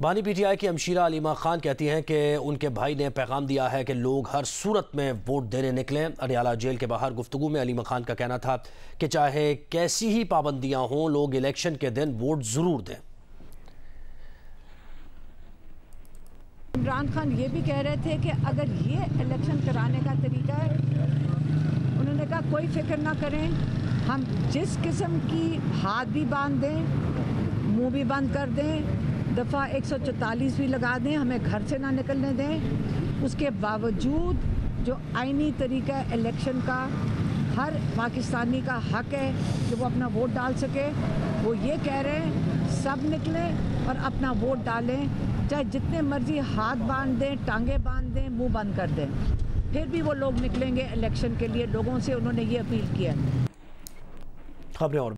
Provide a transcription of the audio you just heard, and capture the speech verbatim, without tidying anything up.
बानी पीटीआई की अमशीरा अलीमा खान कहती हैं कि उनके भाई ने पैगाम दिया है कि लोग हर सूरत में वोट देने निकलें। अडियाला जेल के बाहर गुफ्तगू में अलीमा खान का कहना था कि चाहे कैसी ही पाबंदियां हों, लोग इलेक्शन के दिन वोट जरूर दें। इमरान खान ये भी कह रहे थे कि अगर ये इलेक्शन कराने का तरीका है, उन्होंने कहा कोई फिक्र ना करें, हम जिस किस्म की हाथ भी बांध दें, मुंह भी बंद कर दें, दफ़ा एक सौ चौतालीस भी लगा दें, हमें घर से ना निकलने दें, उसके बावजूद जो आईनी तरीका है इलेक्शन का, हर पाकिस्तानी का हक है कि वो अपना वोट डाल सके। वो ये कह रहे हैं सब निकलें और अपना वोट डालें, चाहे जितने मर्जी हाथ बांध दें, टांगे बांध दें, मुंह बंद कर दें, फिर भी वो लोग निकलेंगे इलेक्शन के लिए। लोगों से उन्होंने ये अपील किया। खबरें और